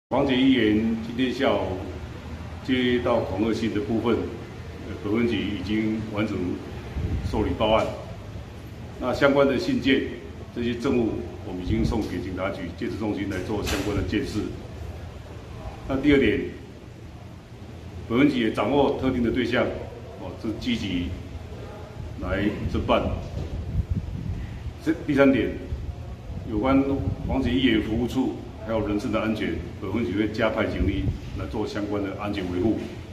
黄杰议员今天下午接到恐吓信的部分，本分局已经完成受理报案。那相关的信件，这些证物我们已经送给警察局戒治中心来做相关的鉴识。那第二点，本分局也掌握特定的对象，是积极来侦办。第三点，有关黄杰议员服务处还有人身的安全，本分局会加派警力来做相关的安全维护。